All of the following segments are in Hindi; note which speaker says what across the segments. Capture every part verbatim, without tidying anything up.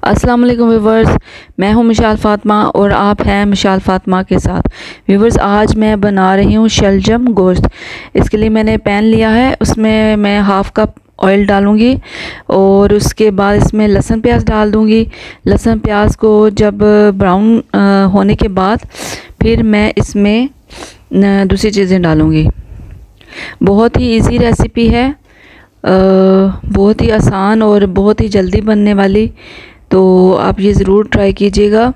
Speaker 1: अस्सलाम वालेकुम व्यूवर्स, मैं हूं मिशाल फ़ातिमा और आप हैं मिशाल फ़ातिमा के साथ। व्यूवर्स, आज मैं बना रही हूं शलजम गोश्त। इसके लिए मैंने पैन लिया है, उसमें मैं हाफ़ कप ऑयल डालूंगी और उसके बाद इसमें लहसुन प्याज डाल दूंगी। लहसुन प्याज को जब ब्राउन होने के बाद फिर मैं इसमें दूसरी चीज़ें डालूंगी। बहुत ही इजी रेसिपी है, बहुत ही आसान और बहुत ही जल्दी बनने वाली, तो आप ये ज़रूर ट्राई कीजिएगा।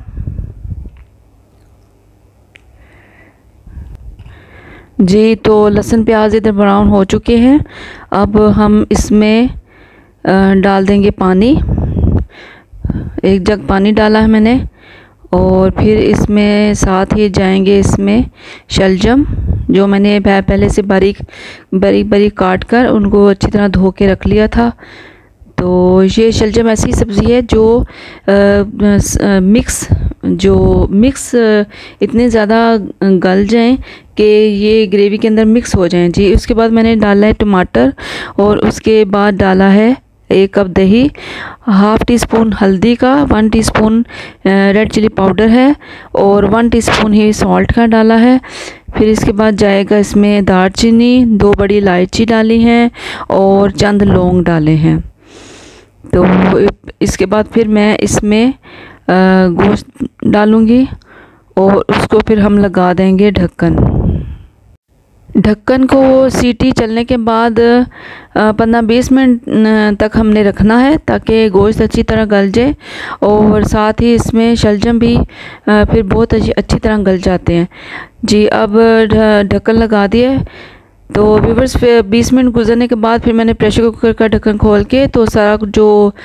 Speaker 1: जी, तो लहसुन प्याज इधर ब्राउन हो चुके हैं। अब हम इसमें डाल देंगे पानी। एक जग पानी डाला है मैंने और फिर इसमें साथ ही जाएंगे इसमें शलजम, जो मैंने पहले से बारीक बारीक बारीक काट कर उनको अच्छी तरह धो के रख लिया था। तो ये शलजम ऐसी सब्ज़ी है जो आ, आ, मिक्स जो मिक्स इतने ज़्यादा गल जाएं कि ये ग्रेवी के अंदर मिक्स हो जाएं। जी, उसके बाद मैंने डाला है टमाटर और उसके बाद डाला है एक कप दही, हाफ़ टी स्पून हल्दी का, one teaspoon red chilli powder है और वन टीस्पून ही सॉल्ट का डाला है। फिर इसके बाद जाएगा इसमें दालचीनी, दो बड़ी इलायची डाली हैं और चंद लौंग डाले हैं। तो इसके बाद फिर मैं इसमें गोश्त डालूँगी और उसको फिर हम लगा देंगे ढक्कन। ढक्कन को सीटी चलने के बाद पंद्रह बीस मिनट तक हमने रखना है ताकि गोश्त अच्छी तरह गल जाए और साथ ही इसमें शलजम भी फिर बहुत अच्छी अच्छी तरह गल जाते हैं। जी, अब ढक्कन लगा दिए। तो व्यूवर्स, फिर बीस मिनट गुजरने के बाद फिर मैंने प्रेशर कुकर का ढक्कन खोल के तो सारा जो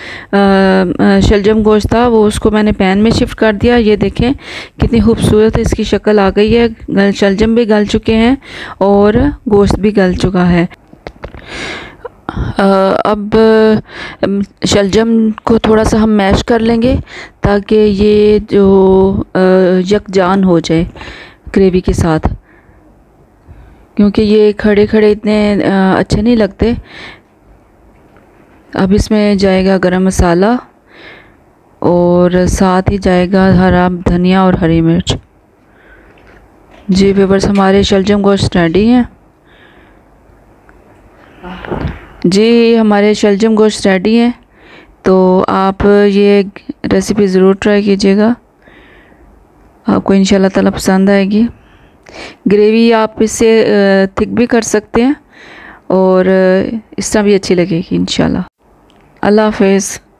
Speaker 1: शलजम गोश्त था वो उसको मैंने पैन में शिफ्ट कर दिया। ये देखें कितनी खूबसूरत है इसकी शक्ल आ गई है। शलजम भी गल चुके हैं और गोश्त भी गल चुका है। अब शलजम को थोड़ा सा हम मैश कर लेंगे ताकि ये जो यकजान हो जाए ग्रेवी के साथ, क्योंकि ये खड़े खड़े इतने अच्छे नहीं लगते। अब इसमें जाएगा गरम मसाला और साथ ही जाएगा हरा धनिया और हरी मिर्च। जी व्यूवर्स, हमारे शलजम गोश्त रेडी हैं। जी, हमारे शलजम गोश्त रेडी हैं, तो आप ये रेसिपी ज़रूर ट्राई कीजिएगा, आपको इंशाल्लाह ताला पसंद आएगी। ग्रेवी आप इससे थिक भी कर सकते हैं और इस तरह भी अच्छी लगेगी इंशाल्लाह। अल्लाह हाफ़िज़।